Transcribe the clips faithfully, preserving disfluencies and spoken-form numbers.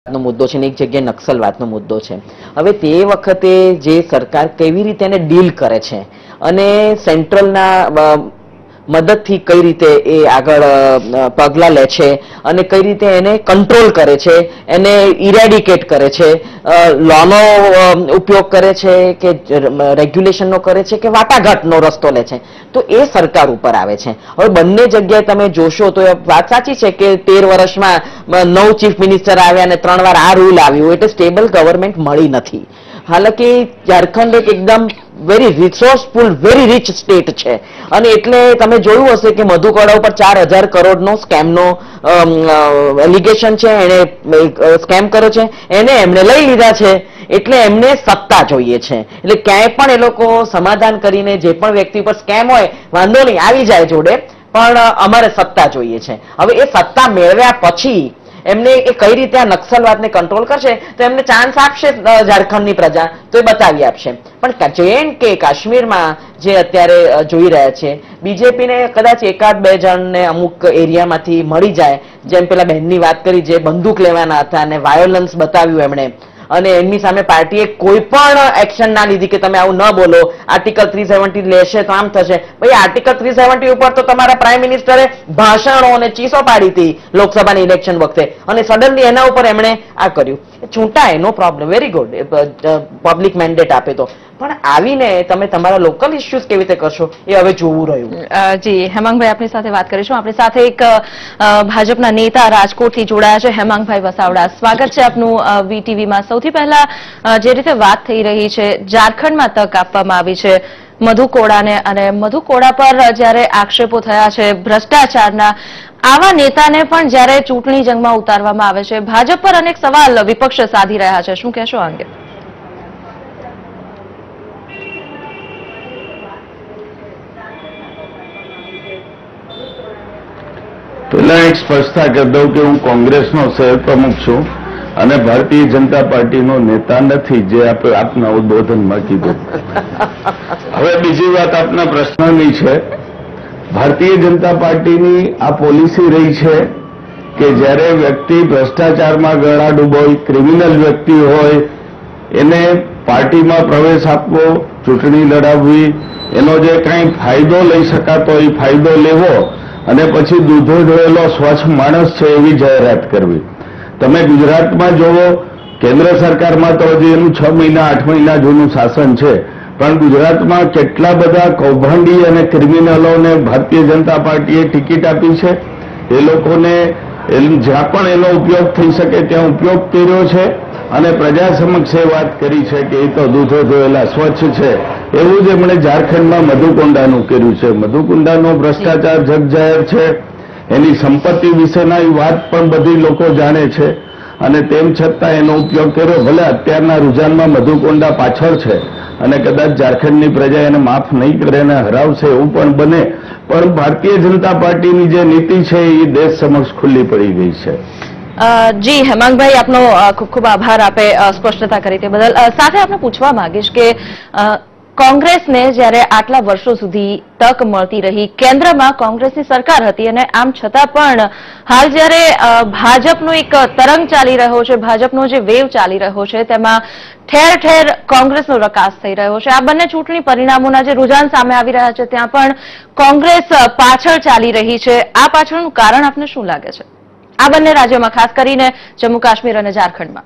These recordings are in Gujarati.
નો મુદ્દો છે ને એક જગ્યાએ નક્સલવાદનો મુદ્દો છે. હવે તે વખતે જે સરકાર કેવી રીતે એને ડીલ કરે છે અને સેન્ટ્રલના મદદથી કઈ રીતે એ આગળ પગલાં લે છે અને કઈ રીતે એને કંટ્રોલ કરે છે, એને ઇરેડિકેટ કરે છે, લોનો ઉપયોગ કરે છે કે રેગ્યુલેશનનો કરે છે કે વાટાઘાટનો રસ્તો લે છે, તો એ સરકાર ઉપર આવે છે. હવે બંને જગ્યાએ તમે જોશો તો એ વાત સાચી છે કે તેર વર્ષમાં નવ ચીફ મિનિસ્ટર આવ્યા અને ત્રણ વાર આ રૂલ આવ્યું એટલે સ્ટેબલ ગવર્મેન્ટ મળી નથી. હાલાકી ઝારખંડ એક એકદમ very resourceful very rich state છે અને એટલે તમે જોયું હશે કે મધુકડા ઉપર ચાર હજાર કરોડનો સ્કેમનો એલિગેશન છે, એને સ્કેમ કર્યો છે, એને એમણે લઈ લીધા છે એટલે એમને સત્તા જોઈએ છે. એટલે ક્યાંય પણ એ લોકો સમાધાન કરીને જે પણ વ્યક્તિ પર સ્કેમ હોય વાંધો નહીં આવી જાય જોડે, પણ અમારે સત્તા જોઈએ છે. હવે એ સત્તા મેળવ્યા પછી એમને એ કઈ રીતે આ નક્સલવાદને કંટ્રોલ કરશે તો એમને ચાન્સ આપશે ઝારખંડની પ્રજા તો એ બતાવી આપશે. પણ જે એન્ડ કે કાશ્મીરમાં જે અત્યારે જોઈ રહ્યા છે, બીજેપીને કદાચ એકાદ બે જણને અમુક એરિયામાંથી મળી જાય, જેમ પેલા બહેનની વાત કરી જે બંદૂક લેવાના હતા અને વાયોલન્સ બતાવ્યું એમણે, અને એમની સામે પાર્ટીએ કોઈ પણ એક્શન ના લીધી કે તમે આવું ન બોલો, આર્ટિકલ થ્રી સેવન્ટી લેશે તો આમ થશે. ભાઈ આર્ટિકલ થ્રી સેવન્ટી ઉપર તો તમારા પ્રાઇમ મિનિસ્ટરે ભાષણો અને ચીસો પાડી હતી લોકસભાની ઇલેક્શન વખતે અને સડનલી એના ઉપર એમણે આ કર્યું. છૂટાય નો problem, very good, public mandate આપે તો, પણ આવીને તમે તમારા લોકલ ઇશ્યુઝ કેવી રીતે કરશો એ હવે જોવું રહ્યું. જી હેમાંગભાઈ આપની સાથે વાત કરીશું. આપણી સાથે એક ભાજપના નેતા રાજકોટથી જોડાયા છે, હેમાંગભાઈ વસાવડા. સ્વાગત છે આપનું વીટીવીમાં. સૌથી પહેલા જે રીતે વાત થઈ રહી છે, ઝારખંડમાં તક આપવામાં આવી છે મધુકોડાને અને મધુકોડા પર જ્યારે આક્ષેપો થયા છે ભ્રષ્ટાચારના, આવા નેતાને પણ જ્યારે ચૂંટણી જંગમાં ઉતારવામાં આવે છે, ભાજપ પર અનેક સવાલ વિપક્ષ સાધી રહ્યા છે, શું કહેશો આ અંગે? પહેલા એક સ્પષ્ટતા કરી દઉં કે હું કોંગ્રેસનો શહેર પ્રમુખ છું અને ભારતીય જનતા પાર્ટીનો નેતા નથી, જે આપણે આપના ઉદબોધનમાં કીધું. હવે બીજી વાત આપના પ્રશ્નની છે. ભારતીય જનતા પાર્ટીની આ પોલિસી રહી છે કે જ્યારે વ્યક્તિ ભ્રષ્ટાચારમાં ગળાડૂબ હોય, ક્રિમિનલ વ્યક્તિ હોય, એને પાર્ટીમાં પ્રવેશ આપવો, ચૂંટણી લડાવવી, એનો જે કંઈ ફાયદો લઈ શકાતો એ ફાયદો લેવો અને પછી દૂધો ધોયેલો સ્વચ્છ માણસ છે એવી જાહેરાત કરવી. તમે ગુજરાતમાં જોવો, કેન્દ્ર સરકારમાં તો હજી એનું છ મહિના આઠ મહિના જૂનું શાસન છે, પણ ગુજરાતમાં કેટલા બધા કૌભાંડી અને ક્રિમિનલોને ભારતીય જનતા પાર્ટીએ ટિકિટ આપી છે. એ લોકોને જ્યાં પણ એનો ઉપયોગ થઈ શકે ત્યાં ઉપયોગ કર્યો છે અને પ્રજા સમક્ષ એ વાત કરી છે કે એ તો દૂધો ધોયેલા સ્વચ્છ છે. એવું જ એમણે ઝારખંડમાં મધુકુંડાનું કર્યું છે. મધુકુંડાનો ભ્રષ્ટાચાર જગજાહેર છે, એની સંપત્તિ વિશેના વાત પણ બધી લોકો જાણે છે અને તેમ છતાં એનો ઉપયોગ કર્યો. ભલે અત્યારના રુઝાનમાં મધુકુંડા પાછળ છે અને કદાચ ઝારખંડની પ્રજા એને માફ નહીં કરે અને હરાવશે એવું પણ બને, પણ ભારતીય જનતા પાર્ટીની જે નીતિ છે એ દેશ સમક્ષ ખુલ્લી પડી ગઈ છે. જી હેમાંગભાઈ, આપનો ખૂબ ખૂબ આભાર, આપે સ્પષ્ટતા કરી તે બદલ. સાથે આપને પૂછવા માંગીશ કે કોંગ્રેસને જ્યારે આટલા વર્ષો સુધી તક મળતી રહી, કેન્દ્રમાં કોંગ્રેસની સરકાર હતી અને આમ છતાં પણ હાલ જ્યારે ભાજપનો એક તરંગ ચાલી રહ્યો છે, ભાજપનો જે વેવ ચાલી રહ્યો છે, તેમાં ઠેર ઠેર કોંગ્રેસનો રકાસ થઈ રહ્યો છે. આ બંને ચૂંટણી પરિણામોના જે રુઝાન સામે આવી રહ્યા છે ત્યાં પણ કોંગ્રેસ પાછળ ચાલી રહી છે. આ પાછળનું કારણ આપને શું લાગે છે આ બંને રાજ્યોમાં, ખાસ કરીને જમ્મુ કાશ્મીર અને ઝારખંડમાં?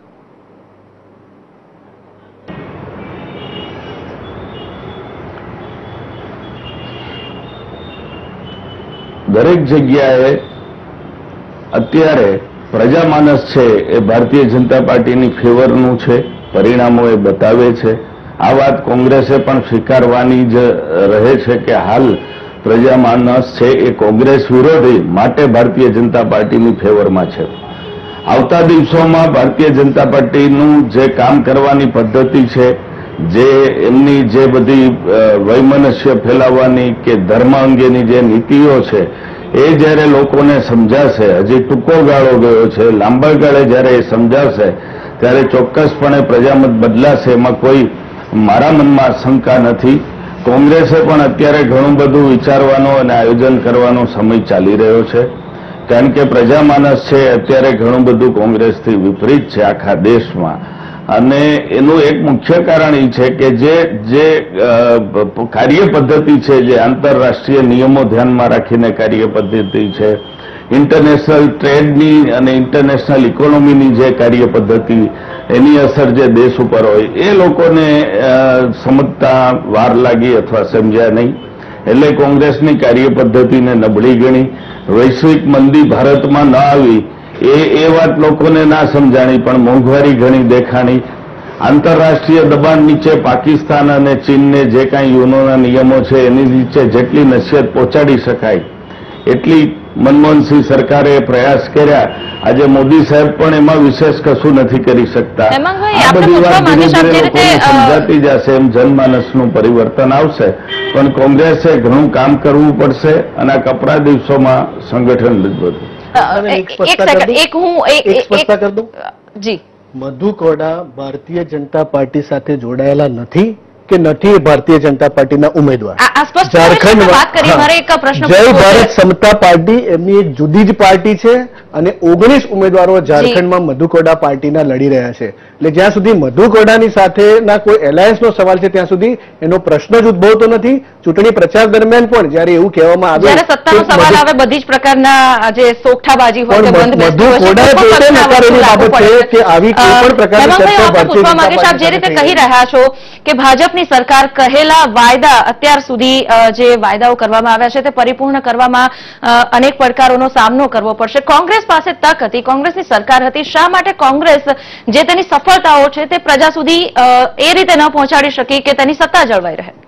દરેક જગ્યાએ અત્યારે પ્રજામાનસ છે એ ભારતીય જનતા પાર્ટીની ફેવરનું છે, પરિણામો એ બતાવે છે. આ વાત કોંગ્રેસે પણ સ્વીકારવાની જ રહે છે કે હાલ પ્રજામાનસ છે એ કોંગ્રેસ વિરોધી, માટે ભારતીય જનતા પાર્ટીની ફેવરમાં છે. આવતા દિવસોમાં ભારતીય જનતા પાર્ટીનું જે કામ કરવાની પદ્ધતિ છે, જે એમની જે બધી વૈમનસ્ય ફેલાવવાની કે ધર્મ અંગેની જે નીતિઓ છે એ જ્યારે લોકોને સમજાશે, હજી ટૂંકો ગાળો ગયો છે, લાંબા ગાળે જ્યારે એ સમજાશે ત્યારે ચોક્કસપણે પ્રજામત બદલાશે, એમાં કોઈ મારા મનમાં શંકા નથી. કોંગ્રેસે પણ અત્યારે ઘણું બધું વિચારવાનો અને આયોજન કરવાનો સમય ચાલી રહ્યો છે. કારણ કે પ્રજામાનસ છે અત્યારે ઘણું બધું કોંગ્રેસથી વિપરીત છે આખા દેશમાં, અને એનું એક મુખ્ય કારણ એ છે કે જે જે કાર્ય પદ્ધતિ છે, જે આંતરરાષ્ટ્રીય નિયમો ધ્યાનમાં રાખીને કાર્ય પદ્ધતિ છે, ઇન્ટરનેશનલ ટ્રેડની અને ઇન્ટરનેશનલ ઇકોનોમીની જે કાર્ય પદ્ધતિ, એની અસર જે દેશ ઉપર હોય એ લોકોને સમજતા વાર લાગી અથવા સમજ્યા નહીં, એટલે કોંગ્રેસની કાર્ય પદ્ધતિને નબળી ગણી. વૈશ્વિક મંદી ભારતમાં ન આવી એ એ વાત લોકોને ના સમજાણી, પણ મોંઘવારી ઘણી દેખાણી. આંતરરાષ્ટ્રીય દબાણ નીચે પાકિસ્તાન અને ચીનને જે કાંઈ યુનોના નિયમો છે એની નીચે જેટલી નસીહત પહોંચાડી શકાય એટલી મનમોહનસિંહ સરકારે પ્રયાસ કર્યા. આજે મોદી સાહેબ પણ એમાં વિશેષ કશું નથી કરી શકતા. આ બધી વાત ધીરે ધીરે લોકોને સમજાતી જશે, એમ જનમાનસનું પરિવર્તન આવશે, પણ કોંગ્રેસે ઘણું કામ કરવું પડશે અને આ કપરા દિવસોમાં સંગઠન બધું. જી, મધુ કોડા ભારતીય જનતા પાર્ટી સાથે જોડાયેલા નથી કે નથી ભારતીય જનતા પાર્ટીના ઉમેદવાર? ઝારખંડમાં જય ભારત સમતા પાર્ટી એમની એક જુદી જ પાર્ટી છે અને ઓગણીસ ઉમેદવારો ઝારખંડમાં મધુ કોડા પાર્ટીના લડી રહ્યા છે. એટલે જ્યાં સુધી મધુ કોડાની સાથેના કોઈ એલાયન્સનો સવાલ છે ત્યાં સુધી એનો પ્રશ્ન જ ઉદ્ભવતો નથી. ચૂંટણી પ્રચાર દરમિયાન પણ જયારે એવું કહેવામાં આવે સત્તાનો સવાલ આવે, બધી જ પ્રકારના જે સોગઠાબાજી હોય મધુ કોડાએ પોતે નકારેલી બાબત છે કે આવી કોઈ પણ પ્રકારની ચર્ચા ભારતીય જનતા પાર્ટી જે રીતે કહી રહ્યા છો કે ભાજપની સરકાર કહેલા વાયદા અત્યાર સુધી જે વાયદાઓ કરવામાં આવ્યા છે તે પરિપૂર્ણ કરવામાં અનેક પડકારોનો સામનો કરવો પડશે. કોંગ્રેસ પાસે તક હતી, કોંગ્રેસની સરકાર હતી, શા માટે કોંગ્રેસ જે તેની સફળતાઓ છે તે પ્રજા સુધી એ રીતે ન પહોંચાડી શકી કે તેની સત્તા જળવાઈ રહે?